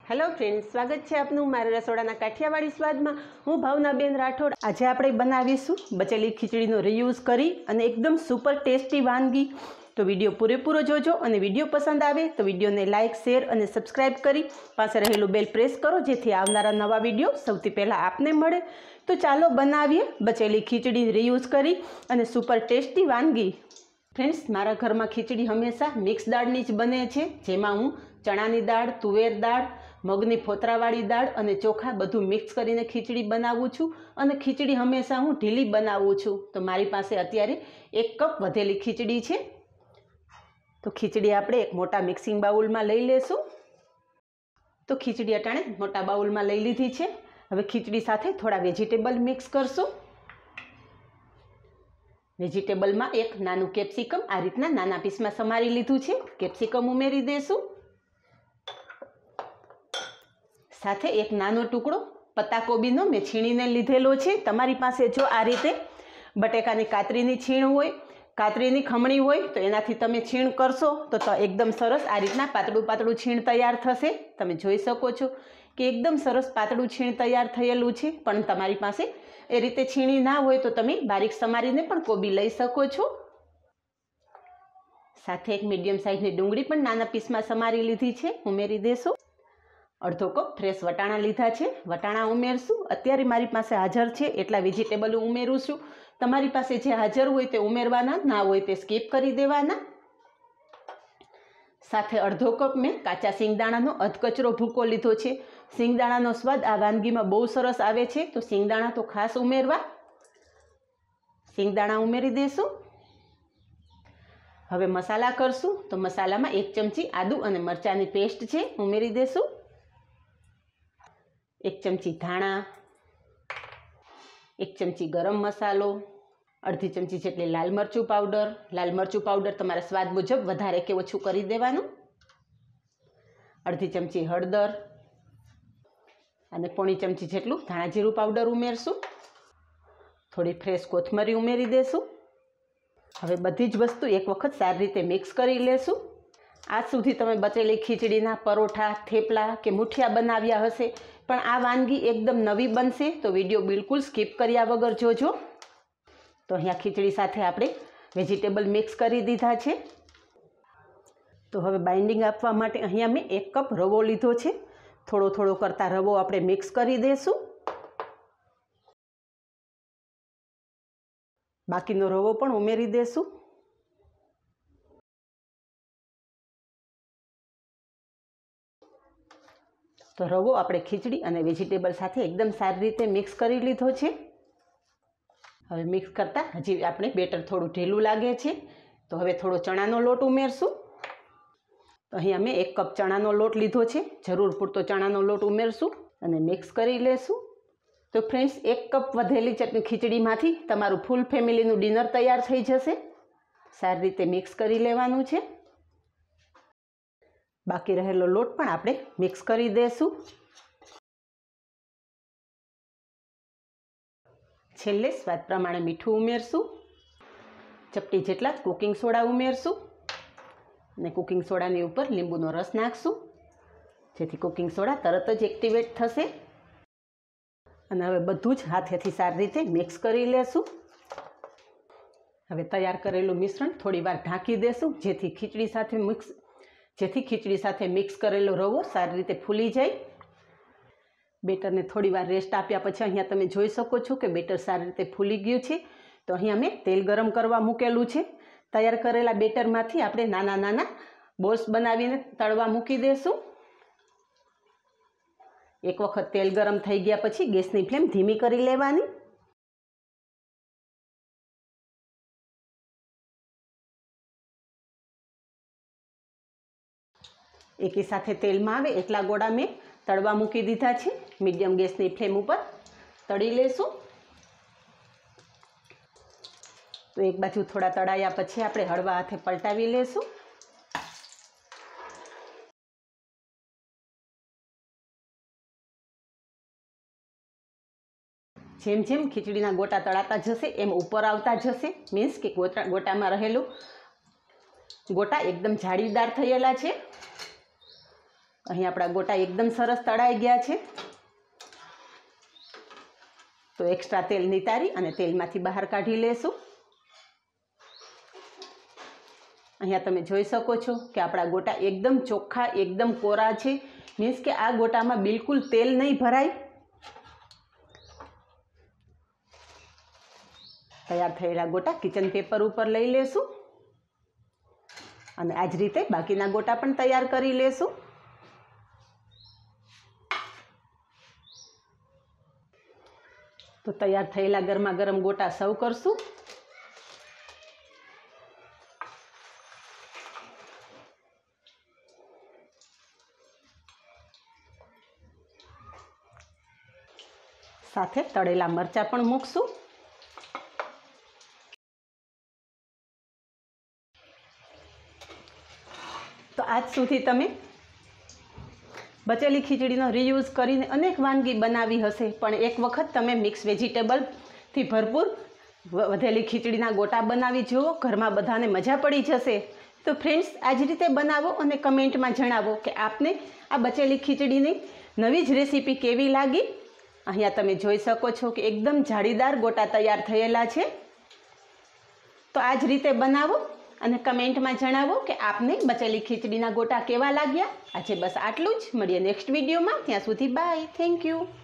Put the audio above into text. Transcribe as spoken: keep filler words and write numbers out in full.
Hello friends, स्वागत है आपનું મારા રસોડાના કાઠિયાવાડી સ્વાદમાં। હું ભાવનાબેન રાઠોડ। આજે આપણે બનાવીશું બચેલી ખીચડીનો રીયુઝ કરી અને એકદમ સુપર ટેસ્ટી વાનગી। તો વિડીયો પૂરેપૂરો જોજો અને વિડીયો પસંદ આવે તો વિડીયોને લાઇક, શેર અને સબસ્ક્રાઇબ કરી પાસે રહેલું બેલ પ્રેસ કરો, જેથી આવનારા નવા વિડીયો સૌથી પહેલાં આપને મળે। તો ચાલો બનાવીએ બચેલી ખીચડી રીયુઝ કરી અને સુપર ટેસ્ટી વાનગી। फ्रेंड्स, मारा घर में खीचड़ी हमेशा मिक्स दाळनी ज बने छे, जेमां हूँ चणानी दाळ, तुवेर दाळ, मगनी फोतरावाड़ी दाळ अने चोखा बधुं मिक्स करीने खीचड़ी बनावुं छुं अने खीचड़ी हमेशा हूँ ढीली बनावुं छुं। तो मारी पासे अत्यारे एक कप वधेली खीचड़ी छे। तो खीचड़ी आपणे एक मोटा मिक्सिंग बाउल में लई लेशुं। तो खीचड़ी अटाणे मोटा बाउल में लई लीधी छे। हवे खीचड़ी साथे थोड़ा वेजिटेबल मिक्स करशुं। वेजिटेबल में एक नानू केप्सिकम आ रीतना नाना पीस में समारी लीधुं छे। केप्सिकम उमेरी देशुं। साथे एक नानो टुकड़ो पत्ता कोबीनो मैं छीणीने लीधेलो छे। तमारी पासे जो आ रीते बटेकानी कातरीनी छीण होय, कातरीनी खमणी होय तो एनाथी तमे छीण करशो तो, तो एकदम सरस आ रीतना पातळुं पातळुं छीण तैयार थशे। तमे जोई शको छो कि एकदम सरस पातळुं छीण तैयार थयेलुं छे। पण तमारी पासे ए रीते छीणी ना होय तो तमे बारीक समारीने पण कोबी लई शको छो। साथे एक मीडियम साइजनी डूंगळी पण नाना पीस में समारी लीधी छे, उमेरी देशो। अर्धो कप फ्रेश वटाणा लीधा छे, वटाणा उमेरशुं। अत्यारे मारी पासे हाजर छे एटला वेजिटेबल उमेरुं छुं। तमारी पासे जे हाजर होय ते उमेरवाना, ना होय ते स्कीप करी देवाना। साथे अर्धो कप में काचा सींगदाणानो अधकचरो भूको लीधो छे। सींगदाणानो स्वाद आ वानगी में बहु सरस आवे छे, तो सींगदाणा तो खास उमेरवा। सींगदाणा उमेरी देशुं। हवे मसाला करशुं। तो मसाला में एक चमची आदू अने मरचानी पेस्ट छे, उमेरी देशुं। एक चमची धाणा, एक चमची गरम मसालो, अर्धी चमची जेटली लाल मरचुं पाउडर। लाल मरचुं पाउडर तमारा स्वाद मुजब वधारे के ओछुं करी देवानुं। अर्धी चमची हळदर अने पौणी चमची जेटलुं धाणा जीरुं पाउडर उमेरशुं। थोड़ी फ्रेश कोथमरी उमेरी देशुं। हवे बधी ज वस्तु एक वखत सारी रीते मिक्स करी लेशुं। आज सुधी तमे बचेली खीचड़ीना परोठा, थेपला के मुठिया बनाव्या हशे, पण आ वानगी एकदम नवी बनशे, तो विडियो बिल्कुल स्कीप कर्या वगर जोजो। तो अहींया खीचड़ी साथे आपणे वेजिटेबल मिक्स करी दीधा छे। तो हवे बाइंडिंग आपवा माटे अहींया मैं एक कप रवो लीधो छे। थोड़ो थोड़ो करता रवो आपणे मिक्स करी देशुं। बाकीनो रवो पण उमेरी देशुं। तो रवो आपणे खीचड़ी अने वेजिटेबल साथे एकदम सारी रीते मिक्स करी लीधो छे। हवे मिक्स करता हजी आपणे बेटर थोड़ुं ढीलुं लागे छे, तो हवे थोड़ो चणानो लोट उमेरशुं। तो अहीं अमे एक कप चणानो लोट लीधो छे। जरूर पूरतो चणानो लोट उमेरशुं अने मिक्स करी लेशुं। तो फ्रेंड्स, एक कप वधेली चटनी खीचड़ीमांथी तमारुं फूल फेमिलीनुं डिनर तैयार थई जशे। सारी रीते मिक्स करी लेवानुं छे। बाकी रहेलो लोट पण आपणे मिक्स करी देशुं। छेल्ले स्वाद प्रमाणे मीठुं उमेरशुं। चपटी जेटला कुकिंग सोडा उमेरशुं ने कुकिंग सोडानी उपर લીંબુનો रस नाखशुं, जेथी कुकिंग सोडा तरत ज एक्टिवेट थशे। अने हवे बधुं ज हाथेथी सारी रीते मिक्स करी लेशुं। हवे तैयार करेलुं मिश्रण थोड़ीवार ढांकी देशुं, जेथी खीचड़ी साथे मिक्स जेथी खीचड़ी साथे मिक्स करेलो रवो सारी रीते फूली जाए। बेटर ने थोड़ी वार रेस्ट आप्या पछी अहींया तमे जोई शको छो कि बेटर सारी रीते फूली गयुं छे। तो अहींया मैं तेल गरम करवा मूकेलुं छे। तैयार करेला बेटरमांथी आपणे नाना नाना बोल्स बनावीने तळवा मूकी देशुं। एक वखत तेल गरम थई गया पछी गैसनी फ्लेम धीमी करी लेवानी। एकी साथे तेल में आवे एटला गोळा में तळवा मूकी दीधा छे। मीडियम गैसनी फ्लेम पर तળી लेशुं। तो एक बाजू थोड़ा तळाया पछी आपणे हळवा हाथे पलटावी लेशुं। जेम जेम खीचड़ीना गोटा तळाता जशे एम उपर आवता जशे, मीन्स के गोटा गोटामां रहेલું गोटा एकदम जाळीदार थयेला छे। અહીં આપણા ગોટા એકદમ સરસ તળાઈ ગયા છે. તો એક્સ્ટ્રા તેલ નિતારી અને તેલમાંથી બહાર કાઢી લેશું. અહીંયા તમે જોઈ શકો છો કે આપણા ગોટા એકદમ ચોખ્ખા, એકદમ કોરા છે. મીન્સ કે આ ગોટામાં બિલકુલ તેલ નહીં ભરાય. તૈયાર થયેલા ગોટા કિચન પેપર ઉપર લઈ લેશું અને આ જ રીતે બાકીના ગોટા પણ તૈયાર કરી લેશું. તો તૈયાર થયેલા ગરમા ગરમ ગોટા સર્વ કરશું. સાથે તળેલા મરચાં પણ મૂકશું. તો આજ સુધી તમે બચેલી ખીચડીનો રીયુઝ કરીને અનેક વાનગી બનાવી હશે, પણ એક વખત તમે મિક્સ વેજીટેબલથી ભરપૂર વધેલી ખીચડીના ગોટા બનાવી જુઓ, ઘરમાં બધાને મજા પડી જશે. તો ફ્રેન્ડ્સ, આ જ રીતે બનાવો અને કમેન્ટમાં જણાવો કે આપને આ બચેલી ખીચડીની નવી જ રેસીપી કેવી લાગી. અહીંયા તમે જોઈ શકો છો કે એકદમ જાળીદાર ગોટા તૈયાર થયેલા છે. તો આ જ રીતે બનાવો અને કમેન્ટમાં જણાવો કે આપને બચેલી ખીચડીના ગોટા કેવા લાગ્યા. આજે બસ આટલું જ. મળીએ નેક્સ્ટ વિડીયોમાં. ત્યાં સુધી બાય. Thank you.